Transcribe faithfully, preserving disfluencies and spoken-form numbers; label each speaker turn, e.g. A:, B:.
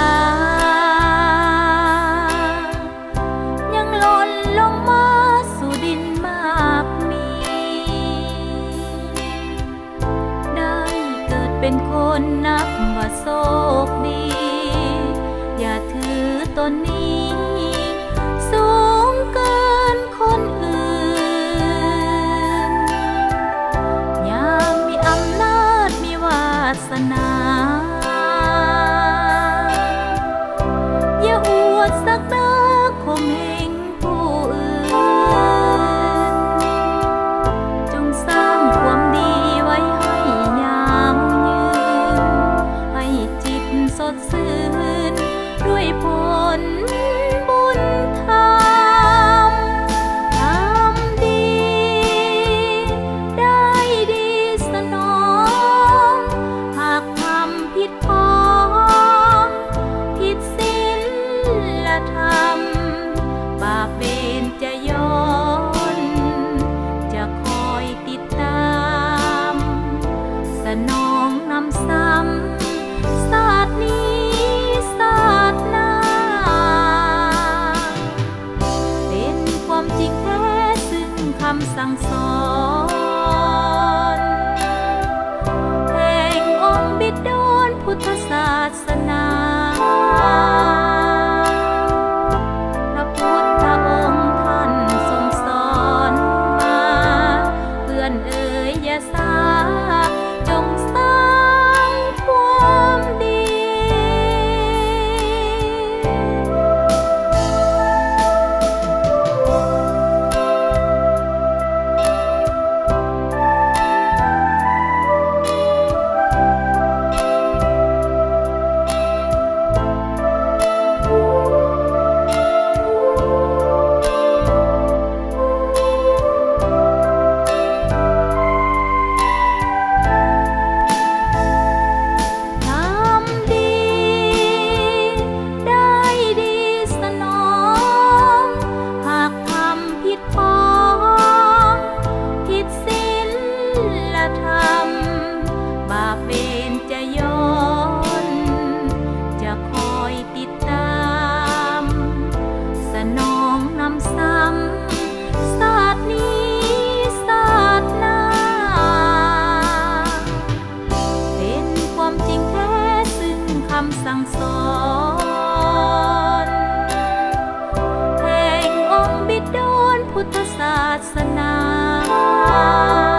A: ยังหล่นลงมาสู่ดินมากมีได้เกิดเป็นคนนับว่าโชคดีอย่าถือตนนี้สูงเกินคนอื่นยามมีอำนาจมีวาสนาอย่าอวดสักดาข่มเหงผู้อื่นจงสร้างความดีไว้ให้ยามยืนให้จิตสดชื่นด้วยผลบุญธรรมทำดีได้ดีสนองหากทำผิดพ้องผิดศีลธรรมบาปเวรจะย้อนจะคอยติดตามสนองนำซ้ำศาสตร์นี้ศาสตร์หน้าเป็นความจริงแท้ซึ่งคำสั่งสอนแห่งองค์บิดรพุทธศาสนาพระพุทธองค์ท่านทรงสอนมาเพื่อนเอ๋ยอย่าสาจงสร้างความดี พุทธศาสนา